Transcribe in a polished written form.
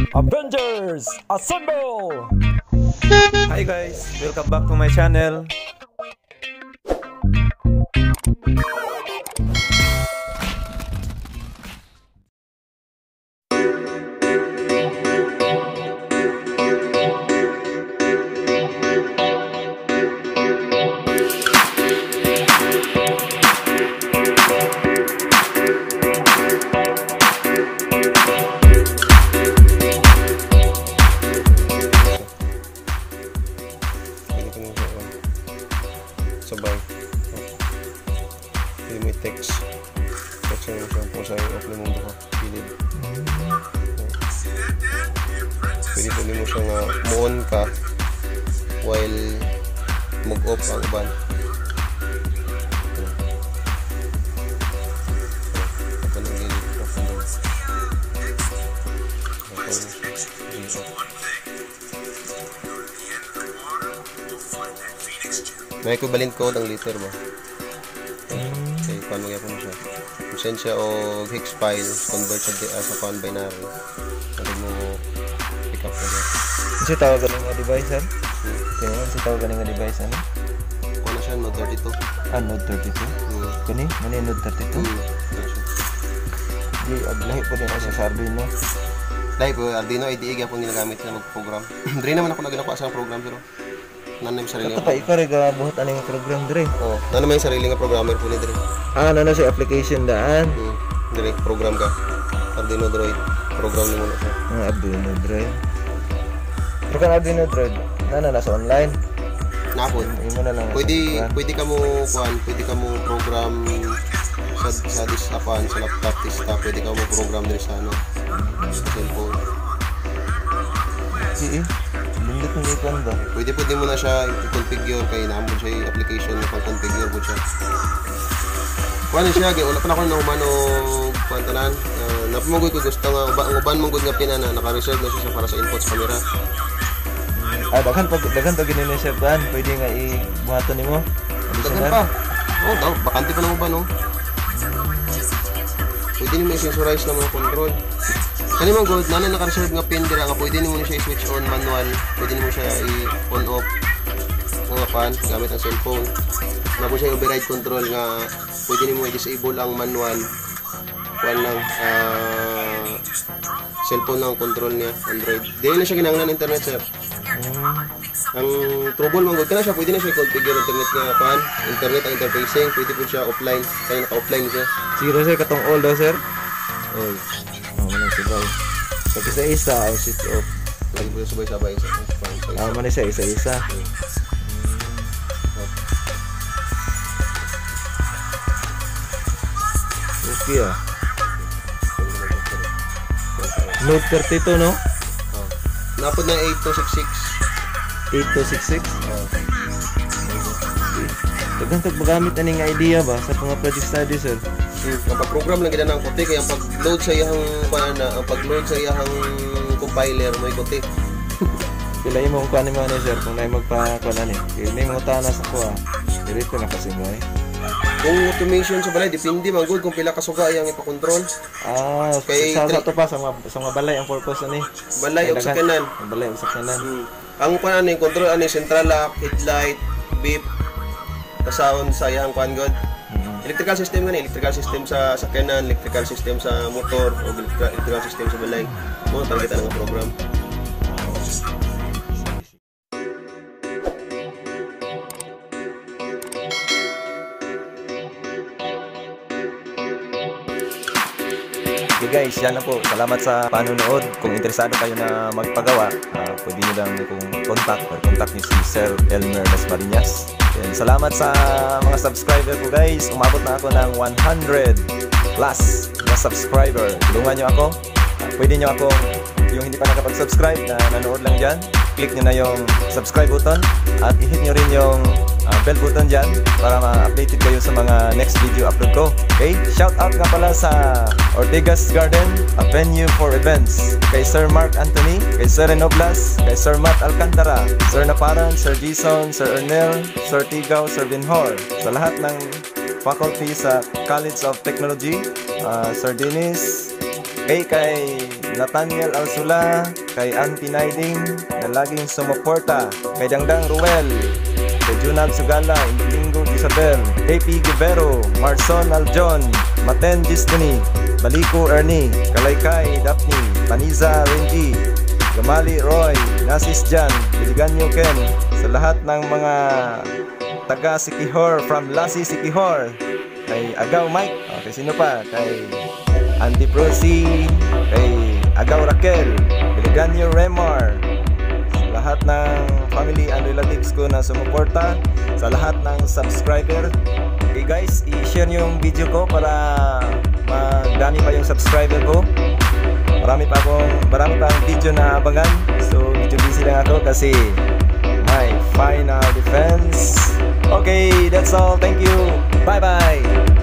Avengers Assemble! Hi guys, welcome back to my channel. Sabay. Hindi may text. Text na siya po sa offline mong baka pilid. Pwede pwede mo siya nga mo-on ka while mag-off ang iban. Ako nang gilid. May equivalent code ang liter ba? Okay, paano kaya po siya? Send siya o hex file, convert siya sa pan binary. Pwede mo pick up na yan. Kasi tawag galing nga device, sir? Kaya nga, kasi tawag galing nga device, ano? Kung na siya, Node 32. Ah, Node 32? Kani? Mani Node 32? Di, lahi po din ako sa Arduino. Lahi po, Arduino IDE kaya po nilagamit na mag-program. Dre naman ako naginakuha sa program, pero naman yung sarili Ito pa, ikaw rin buhat ano yung program, Dre? Oo, naman yung sarili nga programmer po ni Dre. Ah, ano siya, application daan? Dre, program ka. Arduino Droid. Program mo muna siya. Ah, Arduino Droid. Pero kan Arduino Droid, nasa online? Napod. Imo na lang. Pwede ka mo program sa disapan sa laptop desktop, pwede ka mo program din sa sa cellphone. Lindot ng icon ba? Pwede mo na siya i-configure kay naamon siya yung application na pang-configure mo siya. Kuhanin siya, wala pa na ako na umano kuwantanan. Napamugoy ko gusto nga, ang uban mong good nga pinana, naka-reserve na siya para sa input sa camera. Ah, daghan to gini-reserve daan. Pwede nga i-buhaton ni mo? Daghan pa. Oo, bakante pa ng uban, no? Pwede nyo i-sensorize na mga control. Kani man good, nana naka-reserve nga pin dira nga pwede nimo siya i-switch on manual, pwede nimo siya i-on off nga pan gamit ang cellphone. Na po siya override control nga pwede nimo i-disable ang manual. Kuan lang cellphone lang control niya, Android. Dili na siya kinahanglan internet, sir. Ang trouble man good kana siya, pwede na siya i-configure internet nga pan, internet ang interfacing, pwede po siya offline, kaya naka-offline siya. Siguro sir katong all daw, sir. All. Manang sabay. Pag isa-isa, ang switch off. Lagi po sabay-sabay sa Man isa, isa-isa. Okay ah. Node 32, no? Napod na 8266. 8266? Dagang magamit na nga idea ba sa mga project study, sir? Kapag program lang gina ng kote kaya ang pag-load sa iyang ang pag-load sa iyang compiler mo ikote. Pila mo kung ano man, sir, kung naay magpa-kuan ni. Kaya may mga tanas ako ah. Dirito na kasi mo eh. Kung automation sa balay depende man good kung pila ka suga iyang ipa-control. Ah, kay sa to pa sa mga balay ang purpose ani. Balay og sakyanan. Balay og sakyanan. Ang kuan ani control ani central lock, headlight, beep, sound sa iyang kuan god. Electrical system nga electrical system sa sakyanan, electrical system sa motor o electrical system sa balay. Mo target ang program. Okay guys, yan na po. Salamat sa panonood. Kung interesado kayo na magpagawa, pwede nyo lang kung contact nyo si Sir Elmer Dasmariñas. Yan, salamat sa mga subscriber ko guys. Umabot na ako ng 100 plus na subscriber. Tulungan nyo ako. Pwede nyo ako, yung hindi pa nakapag-subscribe na nanood lang dyan, click nyo na yung subscribe button at i-hit nyo rin yung bell button dyan para ma-updated kayo sa mga next video upload ko. Okay? Shout out nga pala sa Ortigas Garden, a venue for events. Kay Sir Mark Anthony, kay Sir Renoblas, kay Sir Matt Alcantara, Sir Naparan, Sir Jason, Sir Ernel, Sir Tigaw, Sir Binhor. Sa lahat ng faculty sa College of Technology, Sir Dennis, kay Nathaniel Alsula, kay Auntie Naiding na laging sumuporta, kay Dangdang Ruel, kay Junal Sugala, Indilinggo Isabel, AP Guevero, Marson Aljon, Maten Destiny, Baliko Ernie, Kalaykay Daphne, Paniza Renji, Gamali Roy, Nasis Jan, Biliganyo Ken, sa lahat ng mga taga Sikihor from Lassie Sikihor, kay Agaw Mike, kay sino pa, kay Auntie Prosi, kay Agaw Raquel, Biliganyo Remar, sa lahat ng family and relatives ko na sumuporta, sa lahat ng subscriber. Okay guys, i-share nyo yung video ko para magdami pa yung subscriber ko. Marami pa ang video na abangan. So medyo busy lang ako kasi my final defense. Okay, that's all. Thank you. Bye bye.